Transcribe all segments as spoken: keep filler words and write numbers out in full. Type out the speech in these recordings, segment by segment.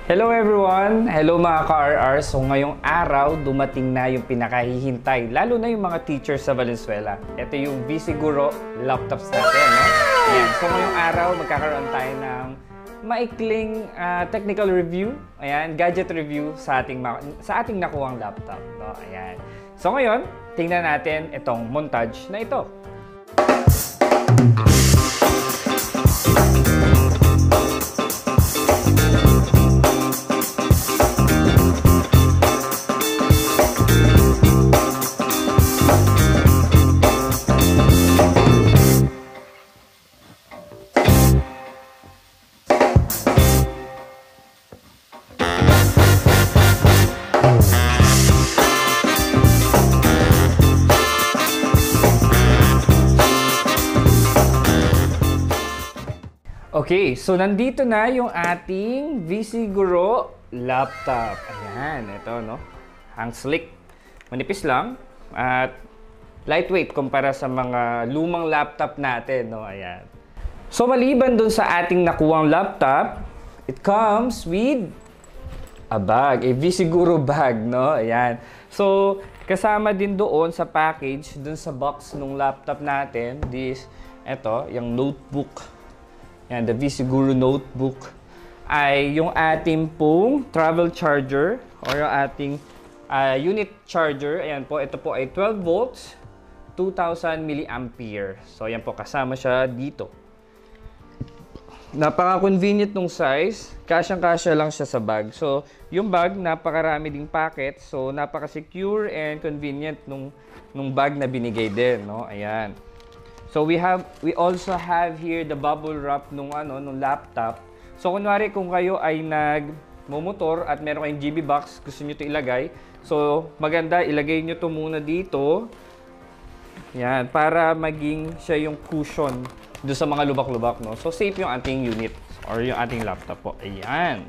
Hello everyone! Hello mga ka-R R! So ngayong araw, dumating na yung pinakahihintay, lalo na yung mga teachers sa Valenzuela. Ito yung V-Siguro laptops natin, no? Ayan. So ngayong araw, magkakaroon tayo ng maikling uh, technical review, ayan, gadget review sa ating, sa ating nakuhang laptop, no? Ayan. So ngayon, tingnan natin itong montage na ito. Okay, so nandito na yung ating V-Siguro laptop. Ayan, ito, no? Ang slick. Manipis lang at lightweight kumpara sa mga lumang laptop natin, no? Ayan. So maliban dun sa ating nakuwang laptop, it comes with a bag, a V-Siguro bag, no? Ayan. So kasama din doon sa package, dun sa box ng laptop natin, this, ito, yung notebook. Yan, the V-Siguro notebook ay yung ating pong travel charger or yung ating uh, unit charger. Ayan po, ito po ay twelve volts, two thousand milliampere. So, ayan po, kasama siya dito. Napaka-convenient nung size. Kasyang-kasya lang siya sa bag. So, yung bag, napakarami ding packet. So, napaka-secure and convenient nung, nung bag na binigay din, no? Ayan. So we have we also have here the bubble wrap nung ano nung laptop. So kunwari kung kayo ay nagmomotor at meron kayong G B box, gusto niyo 'to ilagay. So maganda ilagay niyo 'to muna dito. Yan, para maging siya yung cushion do sa mga lubak-lubak, no. So safe yung ating unit or yung ating laptop po. Ayan.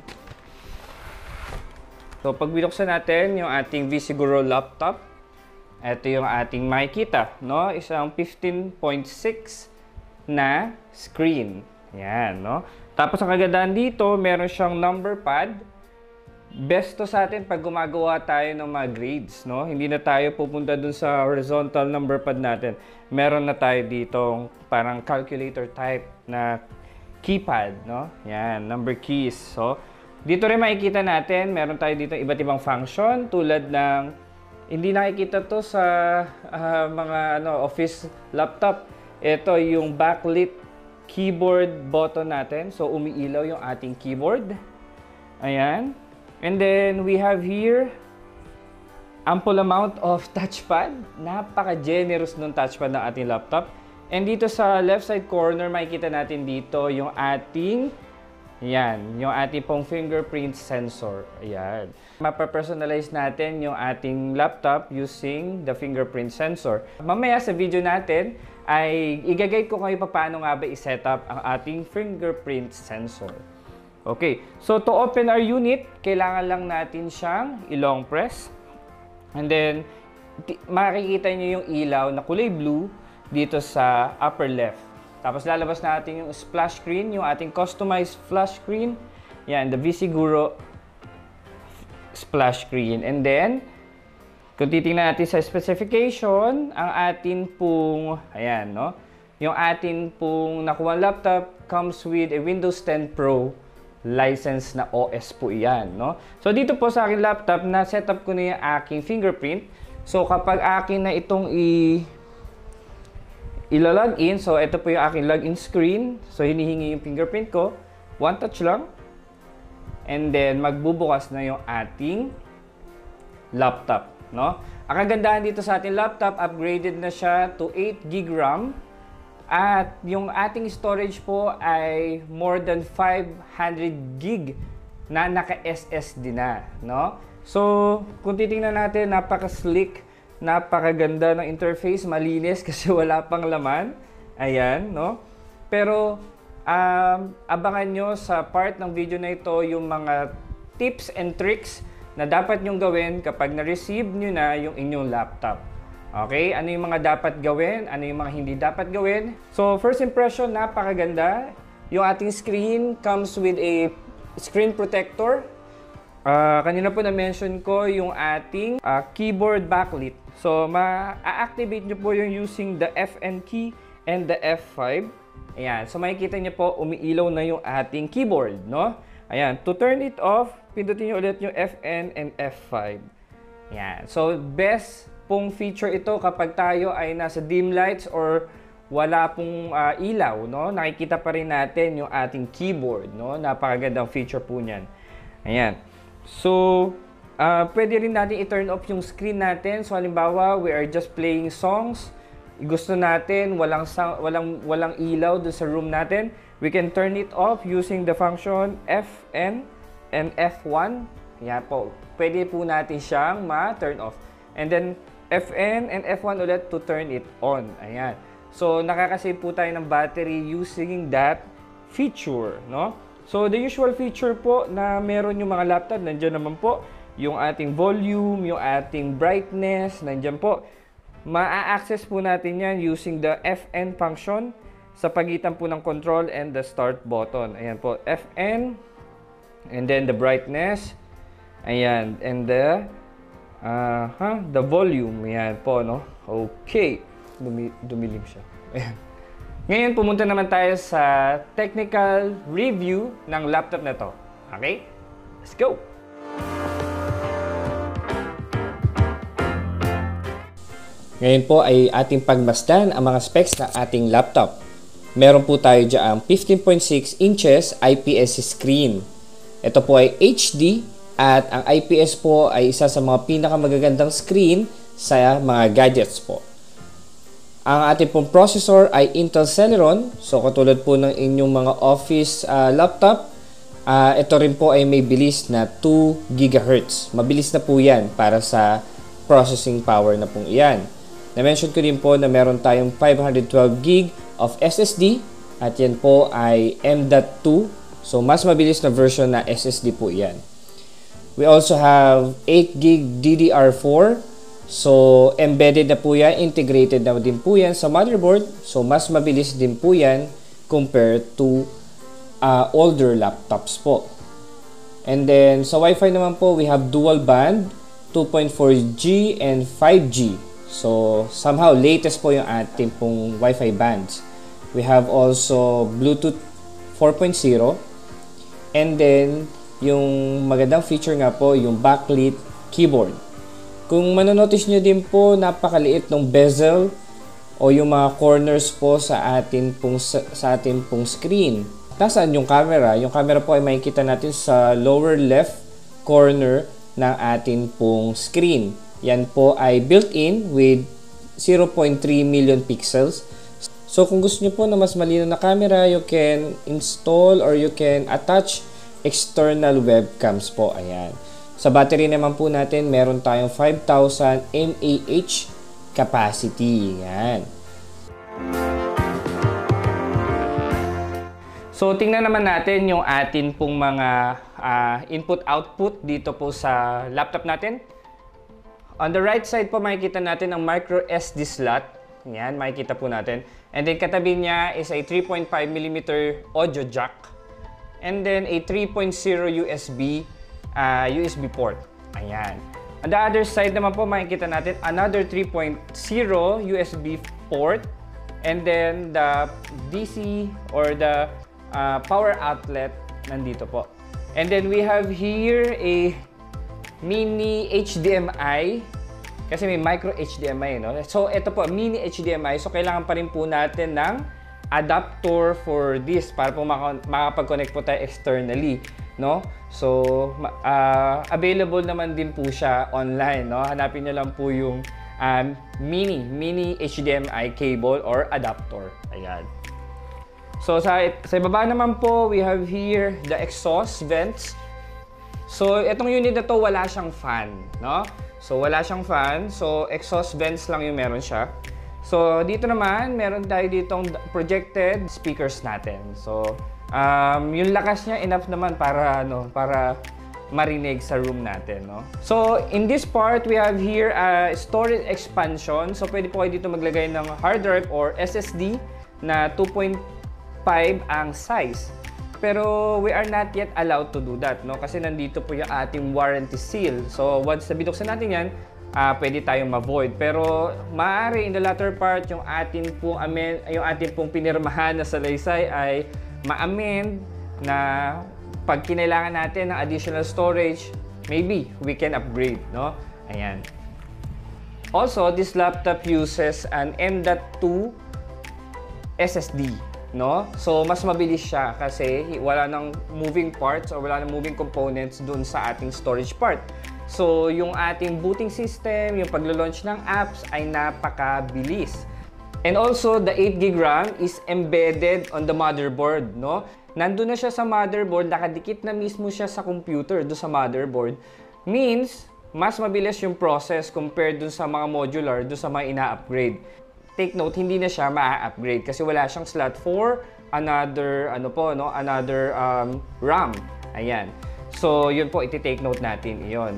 So pag binuksan natin yung ating V-Siguro laptop, ito yung ating makikita, no? Isang fifteen point six na screen. Yan, no? Tapos ang kagandahan dito, meron siyang number pad. Best to sa atin pag gumagawa tayo ng mga grades, no? Hindi na tayo pupunta dun sa horizontal number pad natin. Meron na tayo dito parang calculator type na keypad, no? Yan, number keys. So, dito rin makikita natin, meron tayo dito iba't ibang function tulad ng hindi nakikita to sa uh, mga ano, office laptop. Ito yung backlit keyboard button natin. So, umiilaw yung ating keyboard. Ayan. And then, we have here ample amount of touchpad. Napaka-generous ng touchpad ng ating laptop. And dito sa left side corner, makikita natin dito yung ating yan, yung ating pong fingerprint sensor. Ayan. Mapapersonalize natin yung ating laptop using the fingerprint sensor. Mamaya sa video natin ay igagay ko kayo paano nga ba i-setup ang ating fingerprint sensor. Okay, so to open our unit, kailangan lang natin siyang i-long press. And then, makikita nyo yung ilaw na kulay blue dito sa upper left. Tapos lalabas natin yung splash screen, yung ating customized flash screen. Yan, the V-Siguro splash screen. And then, kung titingnan natin sa specification, ang atin pong, ayan, no? Yung atin pong nakuha laptop comes with a Windows ten Pro license na O S po iyan, no? So, dito po sa aking laptop, na-setup ko na yung aking fingerprint. So, kapag akin na itong i- ila-log in, so ito po yung aking login screen. So hinihingi yung fingerprint ko, one touch lang, and then magbubukas na yung ating laptop, no? Ang kagandahan dito sa ating laptop, upgraded na siya to eight gig RAM, at yung ating storage po ay more than five hundred gig na naka-S S D na, no? So kung titingnan natin, napaka-slick, napakaganda ng interface, malinis kasi wala pang laman. Ayan, no? Pero um, abangan nyo sa part ng video na ito yung mga tips and tricks na dapat nyong gawin kapag na-receive nyo na yung inyong laptop. Okay? Ano yung mga dapat gawin? Ano yung mga hindi dapat gawin? So, first impression, napakaganda. Yung ating screen comes with a screen protector. Uh, kanina po na-mention ko yung ating uh, keyboard backlit. So, ma-activate nyo po yung using the F N key and the F five. Ayan. So, makikita nyo po, umiilaw na yung ating keyboard, no? Ayan. To turn it off, pindutin nyo ulit yung F N and F five. Ayan. So, best pong feature ito kapag tayo ay nasa dim lights or wala pong uh, ilaw, no? Nakikita pa rin natin yung ating keyboard, no? Napakagandang feature po niyan. Ayan. So, uh, pwede rin natin i-turn off yung screen natin. So, halimbawa, we are just playing songs. Gusto natin walang walang walang ilaw doon sa room natin. We can turn it off using the function F N and F one. Ayan po. Pwede po natin siyang ma-turn off. And then, F N and F one ulit to turn it on. Ayan. So, nakakasave po tayo ng battery using that feature, no? So, the usual feature po na meron yung mga laptop, nandiyan naman po yung ating volume, yung ating brightness, nandiyan po. Ma-access po natin yan using the F N function sa pagitan po ng control and the start button. Ayan po, F N, and then the brightness, ayan, and the, uh, huh, the volume, ayan po, no? Okay. Dumi dumilim siya. Ayan. Ngayon, pumunta naman tayo sa technical review ng laptop na to. Okay? Let's go! Ngayon po ay ating pagmasdan ang mga specs ng ating laptop. Meron po tayo dyan fifteen point six inches I P S screen. Ito po ay H D at ang I P S po ay isa sa mga pinakamagagandang screen sa mga gadgets po. Ang ating pong processor ay Intel Celeron. So, katulad po ng inyong mga office uh, laptop, uh, ito rin po ay may bilis na two gigahertz. Mabilis na po yan para sa processing power na pong iyan. Na-mention ko din po na meron tayong five hundred twelve gig of S S D at yan po ay M dot two. So, mas mabilis na version na S S D po yan. We also have eight gig D D R four. So, embedded na po yan, integrated na din po yan sa motherboard. So, mas mabilis din po yan compared to uh, older laptops po. And then, sa Wi-Fi naman po, we have dual band, two point four G and five G. So, somehow, latest po yung ating pong Wi-Fi bands. We have also Bluetooth four point oh. And then, yung magandang feature nga po, yung backlit keyboard. Kung manonotice nyo din po, napakaliit ng bezel o yung mga corners po sa atin pong, sa, sa atin pong screen. Nasaan yung camera? Yung camera po ay makikita natin sa lower left corner ng atin pong screen. Yan po ay built-in with zero point three million pixels. So kung gusto nyo po na mas malinaw na camera, you can install or you can attach external webcams po. Ayan. Sa battery naman po natin, meron tayong five thousand milliamp hour capacity. Yan. So, tingnan naman natin yung atin pong mga uh, input-output dito po sa laptop natin. On the right side po, makikita natin ang micro S D slot. Yan, makikita po natin. And then, katabi niya is a three point five millimeter audio jack. And then, a three point oh U S B Uh, U S B port. Ayan. On the other side naman po, makikita natin another three point oh U S B port. And then, the D C or the uh, power outlet nandito po. And then, we have here a mini H D M I. Kasi may micro H D M I, no? So, ito po, mini H D M I. So, kailangan pa rin po natin ng adapter for this para po makapag-connect po tayo externally, no? So, uh, available naman din po siya online, no? Hanapin niyo lang po yung um, mini, mini H D M I cable or adapter. Ayan. So, sa, sa baba naman po, we have here the exhaust vents. So, itong unit na to, wala siyang fan, no? So, wala siyang fan. So, exhaust vents lang yung meron siya. So, dito naman, meron tayo ditong projected speakers natin. So, um, yung lakas niya enough naman para, ano, para marinig sa room natin, no? So, in this part, we have here a uh, storage expansion. So, pwede po kayo dito maglagay ng hard drive or S S D na two point five ang size. pero we are not yet allowed to do that, no? Kasi nandito po yung ating warranty seal. So once na binuksan natin yan, uh, pwede tayong ma-void. Pero maaari in the latter part, yung ating pong, amend, yung ating pong pinirmahan na salaysay ay ma-amend na pag kinailangan natin ng additional storage, maybe we can upgrade, no? Ayan. Also, this laptop uses an M dot two S S D, no? So, mas mabilis siya kasi wala nang moving parts or wala nang moving components dun sa ating storage part. So, yung ating booting system, yung paglo-launch ng apps ay napakabilis. And also, the eight gig RAM is embedded on the motherboard, no? Nandun na siya sa motherboard, nakadikit na mismo siya sa computer do sa motherboard. Means, mas mabilis yung process compared dun sa mga modular, dun sa mga ina-upgrade. Take note, hindi na siya ma-upgrade kasi wala siyang slot for another, ano po, no? Another um, RAM. Ayan. So, yun po, iti-take note natin. Iyon.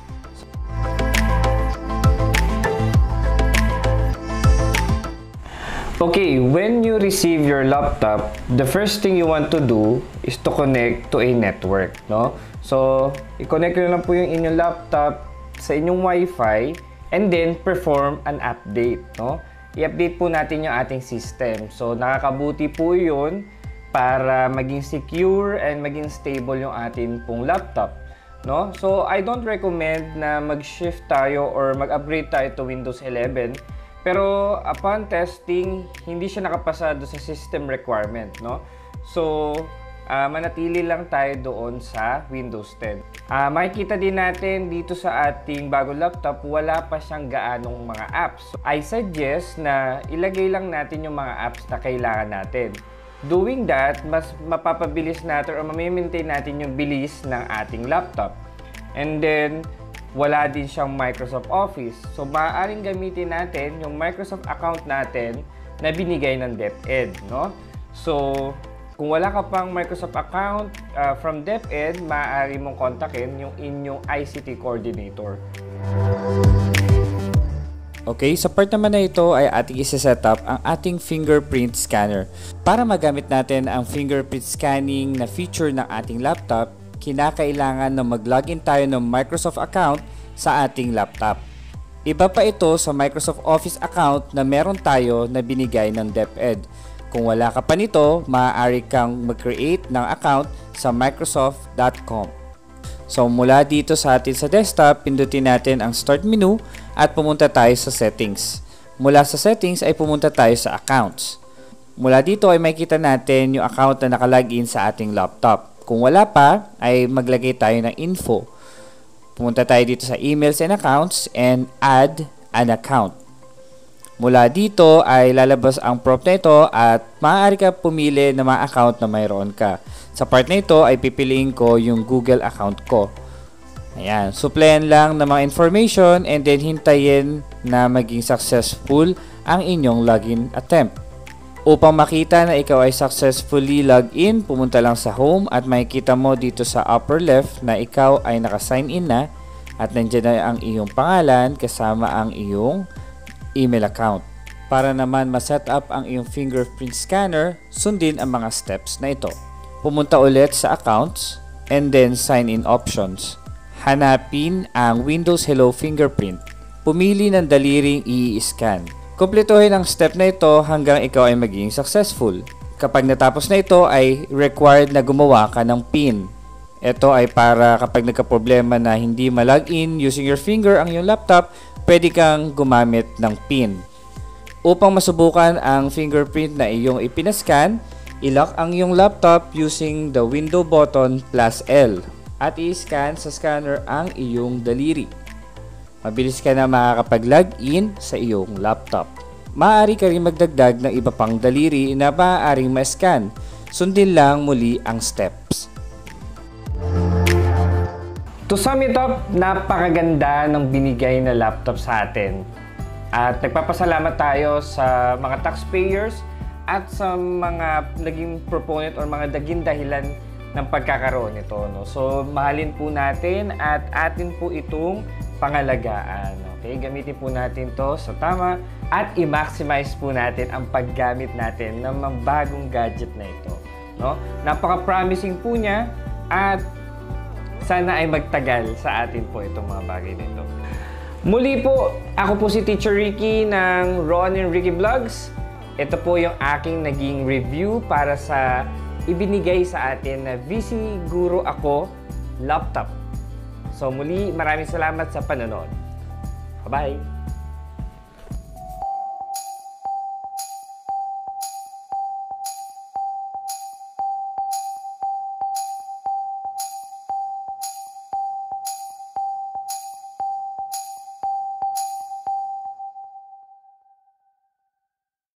Okay, when you receive your laptop, the first thing you want to do is to connect to a network, no? So, i-connect nyo lang po yung inyong laptop sa inyong Wi-Fi and then perform an update, no? I-update po natin yung ating system. So, nakakabuti po yun para maging secure and maging stable yung ating pong laptop, no? So, I don't recommend na mag-shift tayo or mag-upgrade tayo to Windows eleven. Pero upon testing, hindi siya nakapasa doon sa system requirement, no? So, uh, manatili lang tayo doon sa Windows ten. Uh, makikita din natin dito sa ating bagong laptop, wala pa siyang gaanong mga apps. So, I suggest na ilagay lang natin yung mga apps na kailangan natin. Doing that, mas mapapabilis natin or mamimaintain natin yung bilis ng ating laptop. And then, wala din siyang Microsoft Office. So, maaaring gamitin natin yung Microsoft account natin na binigay ng DepEd, no? So, kung wala ka pang Microsoft account uh, from DepEd, maaari mong kontakin yung inyong I C T coordinator. Okay, sa part naman na ito ay ating isa-set up ang ating fingerprint scanner. Para magamit natin ang fingerprint scanning na feature ng ating laptop, kinakailangan na mag-login tayo ng Microsoft account sa ating laptop. Iba pa ito sa Microsoft Office account na meron tayo na binigay ng DepEd. Kung wala ka pa nito, maaari kang mag-create ng account sa microsoft dot com. So mula dito sa atin sa desktop, pindutin natin ang Start menu at pumunta tayo sa Settings. Mula sa Settings ay pumunta tayo sa Accounts. Mula dito ay makikita natin yung account na nakalagin sa ating laptop. Kung wala pa, ay maglagay tayo ng info. Pumunta tayo dito sa Emails and Accounts and add an account. Mula dito ay lalabas ang prompt na ito at maaari ka pumili ng mga account na mayroon ka. Sa part na ito ay pipiliin ko yung Google account ko. Ayan, supplyan lang ng mga information and then hintayin na maging successful ang inyong login attempt. Upang makita na ikaw ay successfully log in, pumunta lang sa home at makikita mo dito sa upper left na ikaw ay naka-sign in na at nandiyan na ang iyong pangalan kasama ang iyong email account. Para naman ma-set up ang iyong fingerprint scanner, sundin ang mga steps na ito. Pumunta ulit sa Accounts and then Sign In Options. Hanapin ang Windows Hello Fingerprint. Pumili ng daliring i-scan. Kumpletuhin ang step na ito hanggang ikaw ay maging successful. Kapag natapos na ito ay required na gumawa ka ng PIN. Ito ay para kapag nagka-problema na hindi ma-login using your finger ang iyong laptop, pwede kang gumamit ng PIN. Upang masubukan ang fingerprint na iyong ipinascan, i-lock ang iyong laptop using the window button plus L at i-scan sa scanner ang iyong daliri. Mabilis ka na makakapag-login sa iyong laptop. Maaari ka rin magdagdag ng iba pang daliri na maaaring ma-scan. Sundin lang muli ang steps. To sum it up, napakaganda ng binigay na laptop sa atin. At nagpapasalamat tayo sa mga taxpayers at sa mga naging proponent or mga naging dahilan ng pagkakaroon nito, no? So, mahalin po natin at atin po itong pangalagaan. Okay? Gamitin po natin to sa tama at i-maximize po natin ang paggamit natin ng mga bagong gadget na ito. no? Napaka-promising po niya at sana ay magtagal sa atin po itong mga bagay nito. Muli po, ako po si Teacher Ricky ng Ron and Ricky Vlogs. Ito po yung aking naging review para sa ibinigay sa atin na Visiguro Ako laptop. So muli, maraming salamat sa panonood. Bye-bye!